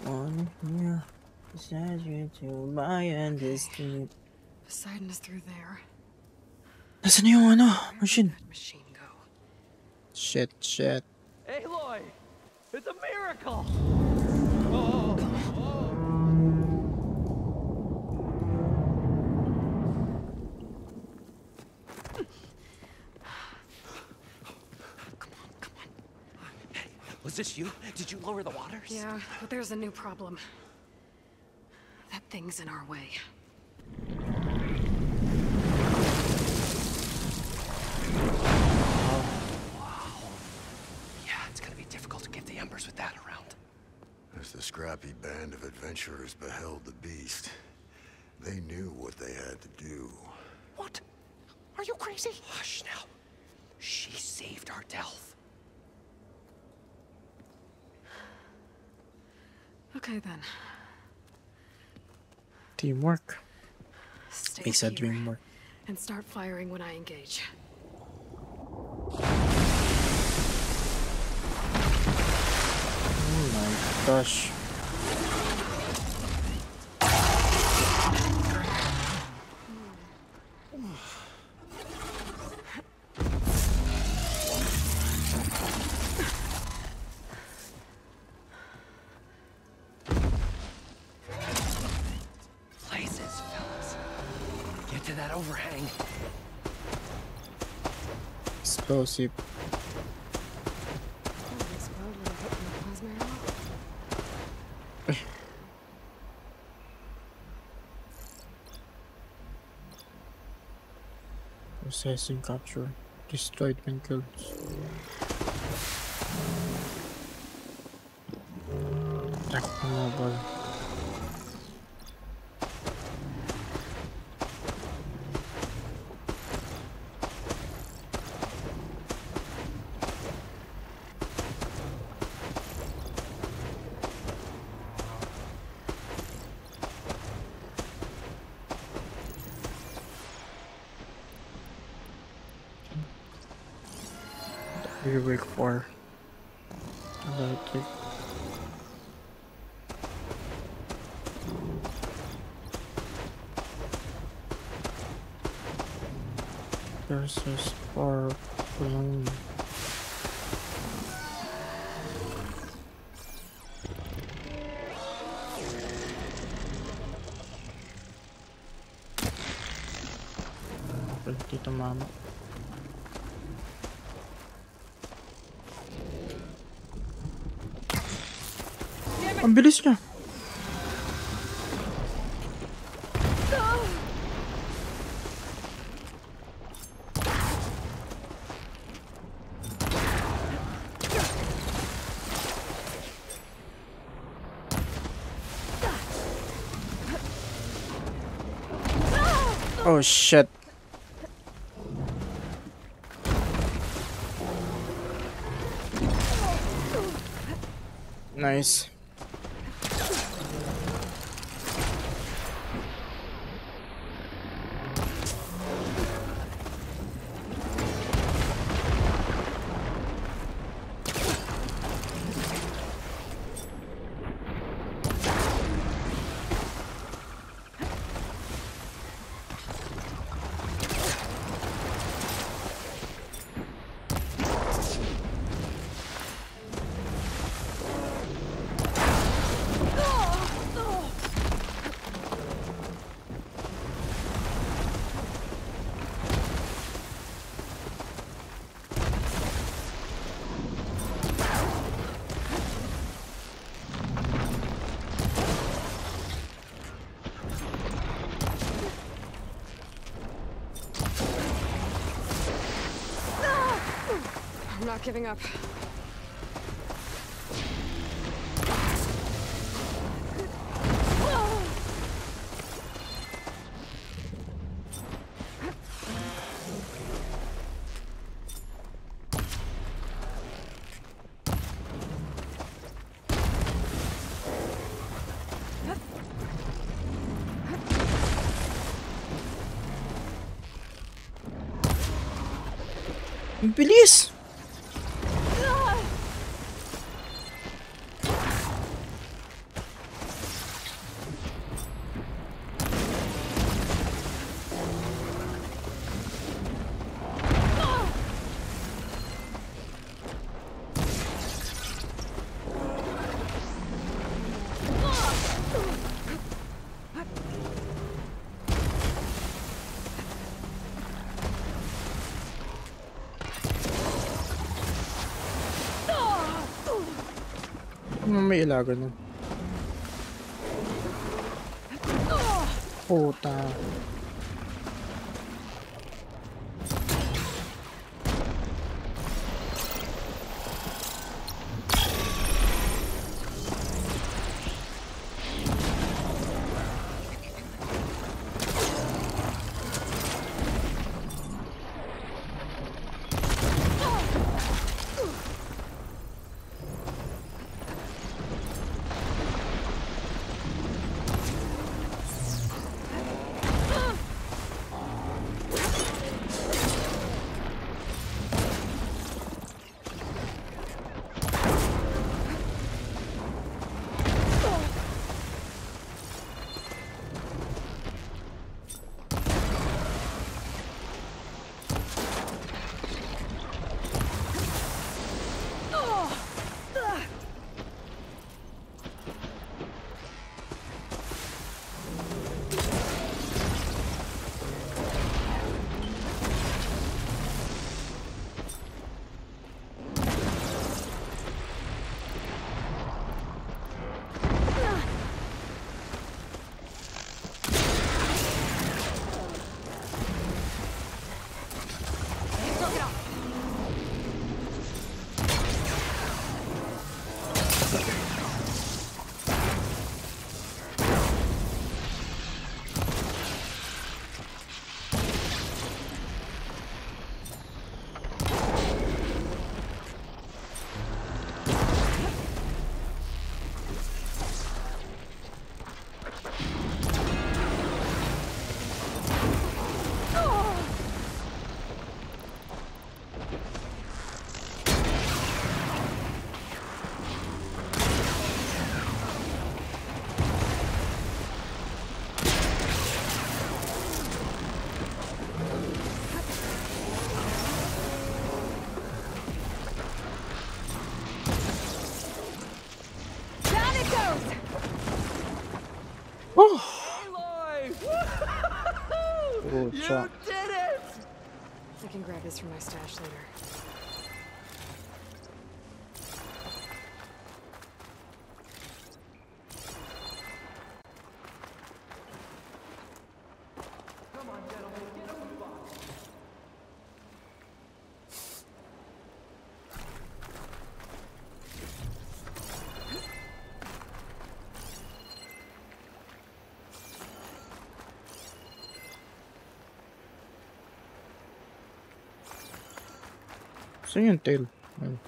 on here. Beside you to my end is the... Poseidon is through there. Nasaan na yung ano? Where Machine. did that machine go? Shit, shit. Aloy! It's a miracle! Come on. Hey, was this you? Did you lower the waters? Yeah, but there's a new problem. That thing's in our way. It's gonna be difficult to get the embers with that around. As the scrappy band of adventurers beheld the beast, they knew what they had to do. What? Are you crazy? Hush now. She saved our Delph. Okay then. Teamwork. Stay Makes a here dream work. and start firing when I engage. Oh my gosh. Places, fellas. Get to that overhang. Explosive. Processing capture. Destroyed when killed. Attack the mobile. Week 4. About it. Versus for balloon. Dito mama. Ang bilis niya. Oh shit. Nice. I'm not giving up. Ang bilis! May ilaga nun. Puta. You did it! I can grab this from my stash later. Saan yung tail? Ayun.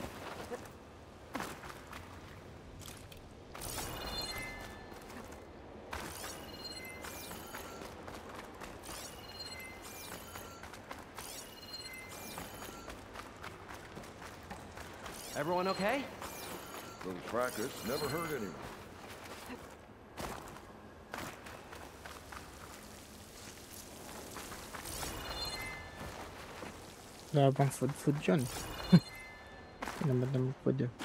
Everyone okay? Little fracas never hurt anyone. Labang food yun. Kinamad naman food yun.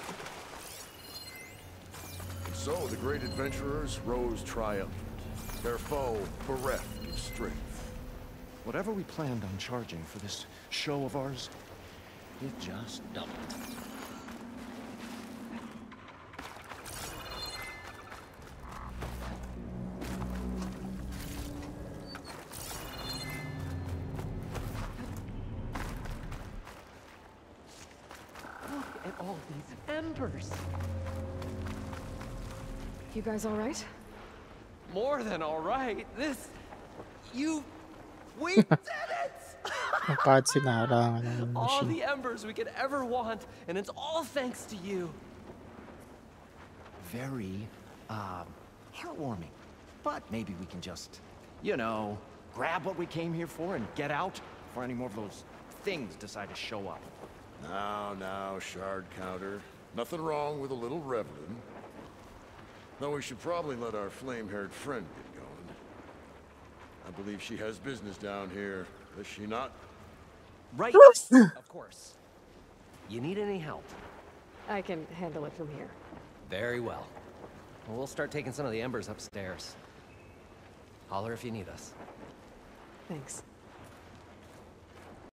So the great adventurers rose triumphant, their foe bereft of strength. Whatever we planned on charging for this show of ours, it just doubled. Look at all these embers. You guys all right? More than all right. We did it! Ang cutscene na ng All machine. the embers we could ever want, and it's all thanks to you. Very, heartwarming. But maybe we can just, you know, grab what we came here for and get out before any more of those things decide to show up. Now, shard counter. Nothing wrong with a little reveling. Though we should probably let our flame-haired friend get going. I believe she has business down here, does she not? Right, of course. You need any help? I can handle it from here. Very well. We'll start taking some of the embers upstairs. Holler if you need us. Thanks.